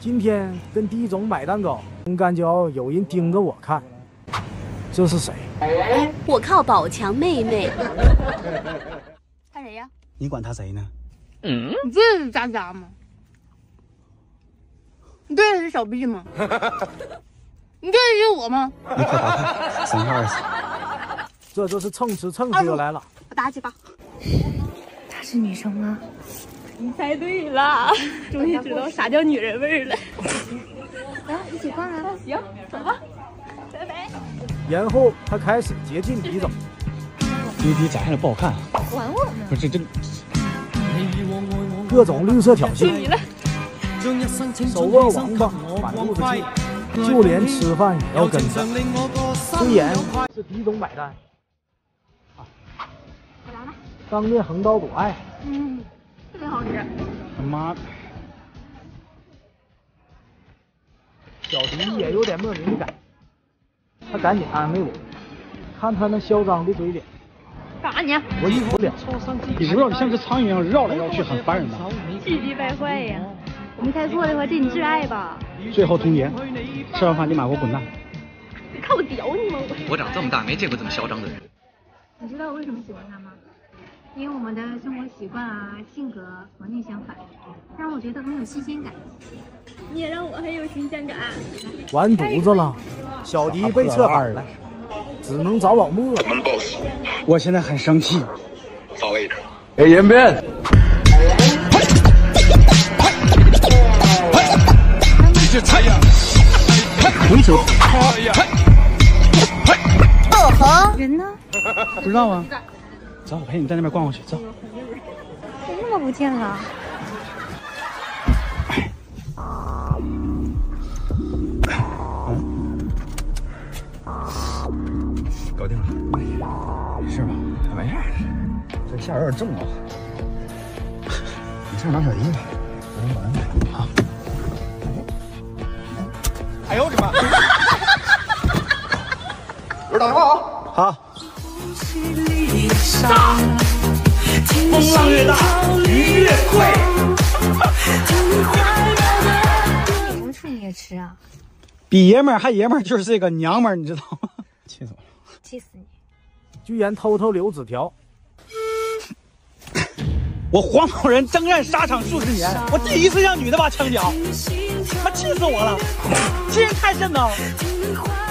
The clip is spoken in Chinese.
今天跟狄总买蛋糕，感觉有人盯着我看，这是谁？ 我靠宝强妹妹。 看谁呀？ 你管他谁呢？ 你这是渣渣吗？你对的是小 B 吗？你对的是我吗？ 你快打开，3号20。 这就是蹭吃蹭喝来了。 我打几把。 她是女生吗？ 你猜对了，终于知道啥叫女人味了。 来，一起逛啊！ 行，走吧，拜拜。 然后他开始接近狄总。 你比展现的不好看。 管我呢？ 不是这。 各种绿色挑衅， 你了。 手握王八，满肚子气，就连吃饭也要跟着。虽然是狄总买单，当面横刀夺爱， 特别好吃。 他妈的！ 小迪也有点莫名的感，他赶紧安慰我，看他那嚣张的嘴脸。 干啥你？ 我一口脸， 你知道你像只苍蝇一样绕来绕去，很烦人吗？ 气急败坏呀！我没猜错的话，这你挚爱吧？ 最后通牒，吃完饭立马给我滚蛋！ 你看我屌你吗？ 我长这么大没见过这么嚣张的人。 你知道我为什么喜欢他吗？因为我们的生活习惯啊、性格完全相反，让我觉得很有新鲜感。 你也让我很有新鲜感。 完犊子了，小迪被策反了，只能找老莫。 我现在很生气。 找位置。给延边。 回手。 人呢？ 不知道啊。走，我陪你在那边逛过去。走。 怎么那么不见了？ 搞定了，是吧？没事，这馅有点重啊。你上拿小姨吧。好。 哎呦我的妈！我打电话啊。 好。风浪越大，鱼越贵。 什么醋你也吃啊？ 比爷们儿还爷们儿就是这个娘们儿，你知道吗？气死我了！ 气死你！ 居然偷偷留纸条。 我黄某人征战沙场数十年，我第一次让女的把枪缴，妈气死我了！欺人太甚呐！